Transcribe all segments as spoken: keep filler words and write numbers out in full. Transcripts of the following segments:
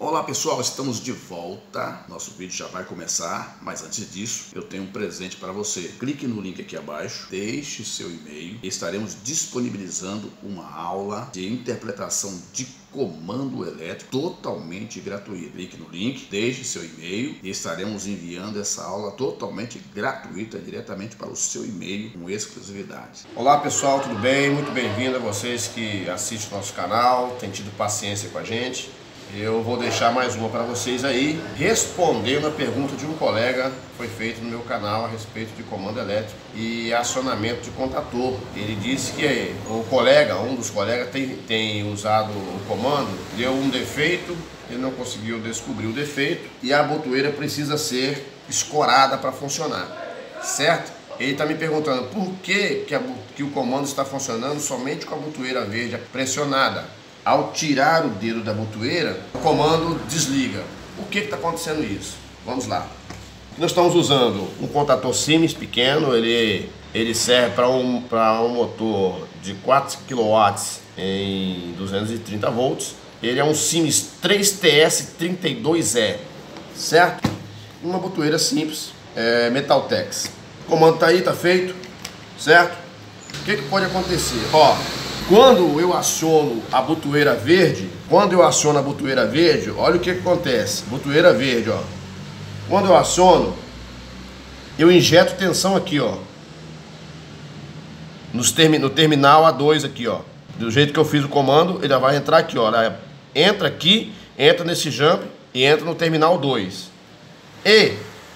Olá pessoal, estamos de volta, nosso vídeo já vai começar, mas antes disso eu tenho um presente para você. Clique no link aqui abaixo, deixe seu e-mail e estaremos disponibilizando uma aula de interpretação de comando elétrico totalmente gratuita. Clique no link, deixe seu e-mail e estaremos enviando essa aula totalmente gratuita diretamente para o seu e-mail com exclusividade. Olá pessoal, tudo bem? Muito bem-vindo a vocês que assistem o nosso canal, têm tido paciência com a gente. Eu vou deixar mais uma para vocês aí, respondendo a pergunta de um colega que foi feito no meu canal a respeito de comando elétrico e acionamento de contator. Ele disse que o colega, um dos colegas, tem, tem usado o comando, deu um defeito, ele não conseguiu descobrir o defeito e a botoeira precisa ser escorada para funcionar, certo? Ele está me perguntando por que, que, a, que o comando está funcionando somente com a botoeira verde pressionada. Ao tirar o dedo da botoeira, o comando desliga. Por que está acontecendo isso? Vamos lá. Nós estamos usando um contator Siemens pequeno, ele, ele serve para um, para um motor de quatro quilowatts em duzentos e trinta volts. Ele é um Siemens três T S trinta e dois E, certo? Uma botoeira simples, é, Metaltex. O comando está aí, está feito, certo? O que, que pode acontecer? Ó, quando eu aciono a botoeira verde, quando eu aciono a botoeira verde, olha o que, que acontece. Botoeira verde, ó. Quando eu aciono, eu injeto tensão aqui, ó. Nos termi no terminal A dois aqui, ó. Do jeito que eu fiz o comando, ele já vai entrar aqui, ó. Entra aqui, entra nesse jump e entra no terminal dois. E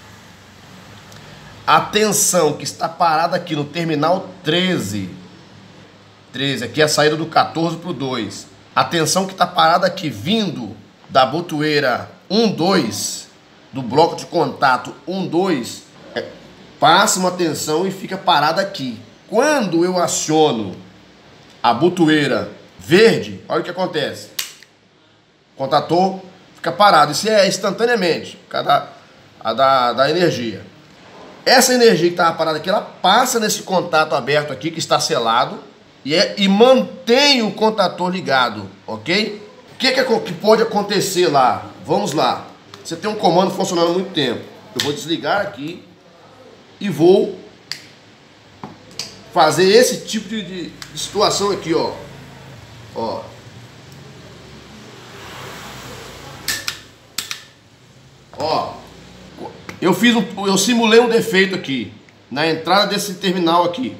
a tensão que está parada aqui no terminal treze, treze, aqui é a saída do quatorze para o dois. A tensão que está parada aqui vindo da botoeira um, dois, do bloco de contato um, dois, é, passa uma tensão e fica parada aqui. Quando eu aciono a botoeira verde, olha o que acontece. O contator fica parado. Isso é instantaneamente, por causa da, a da, da energia. Essa energia que estava parada aqui, ela passa nesse contato aberto aqui, que está selado, E, é, e mantém o contator ligado, ok? O que, que, que pode acontecer lá? Vamos lá. Você tem um comando funcionando há muito tempo. Eu vou desligar aqui e vou fazer esse tipo de, de, de situação aqui, ó. Ó. Ó. Eu fiz um, eu simulei um defeito aqui na entrada desse terminal aqui.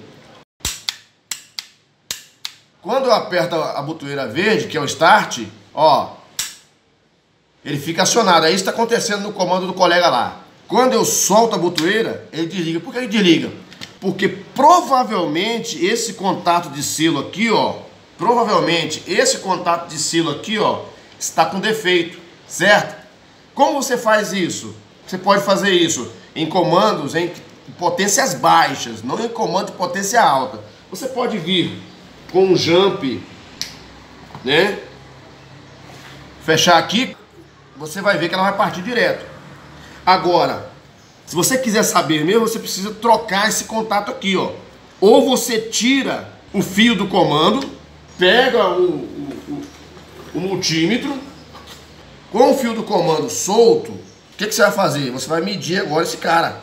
Quando eu aperto a botoeira verde, que é o start, ó, ele fica acionado. É isso que está acontecendo no comando do colega lá. Quando eu solto a botoeira, ele desliga. Por que ele desliga? Porque provavelmente esse contato de selo aqui, ó, provavelmente esse contato de selo aqui, ó, está com defeito, certo? Como você faz isso? Você pode fazer isso em comandos em potências baixas, não em comando de potência alta. Você pode vir com um jump, né? Fechar aqui, você vai ver que ela vai partir direto. Agora, se você quiser saber mesmo, você precisa trocar esse contato aqui, ó. Ou você tira o fio do comando, pega o, o, o, o multímetro, com o fio do comando solto, o que, que você vai fazer? Você vai medir agora esse cara.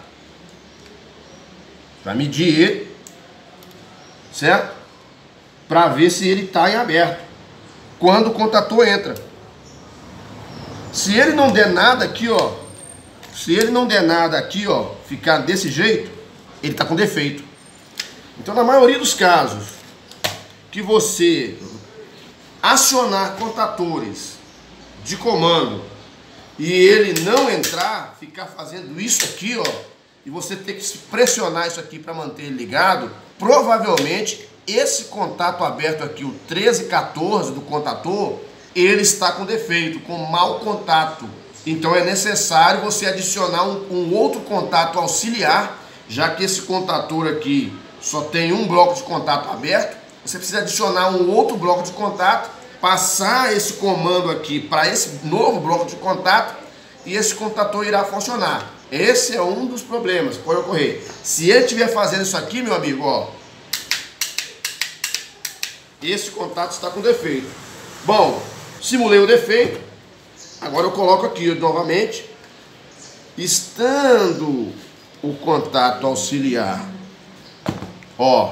Vai medir ele, certo? Para ver se ele está em aberto quando o contator entra. Se ele não der nada aqui, ó, se ele não der nada aqui, ó, ficar desse jeito, ele está com defeito. Então, na maioria dos casos que você acionar contatores de comando e ele não entrar, ficar fazendo isso aqui, ó, e você ter que pressionar isso aqui para manter ele ligado, provavelmente esse contato aberto aqui, o treze quatorze do contator, ele está com defeito, com mau contato. Então é necessário você adicionar um, um outro contato auxiliar, já que esse contator aqui só tem um bloco de contato aberto. Você precisa adicionar um outro bloco de contato, passar esse comando aqui para esse novo bloco de contato e esse contator irá funcionar. Esse é um dos problemas que pode ocorrer. Se ele estiver fazendo isso aqui, meu amigo, ó, esse contato está com defeito. Bom, simulei o defeito, Agora eu coloco aqui novamente, estando o contato auxiliar, ó,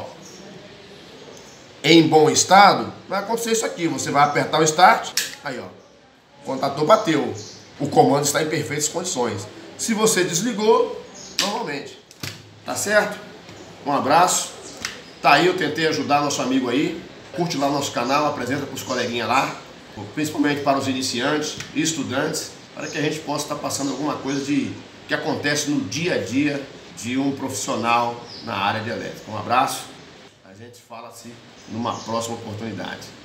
em bom estado, vai acontecer isso aqui. Você vai apertar o start, aí ó, o contator bateu, o comando está em perfeitas condições. Se você desligou, normalmente, tá certo? Um abraço, tá aí, eu tentei ajudar nosso amigo aí, curte lá nosso canal, apresenta para os coleguinhas lá, principalmente para os iniciantes e estudantes, para que a gente possa estar passando alguma coisa de, que acontece no dia a dia de um profissional na área de elétrica. Um abraço, a gente fala assim numa próxima oportunidade.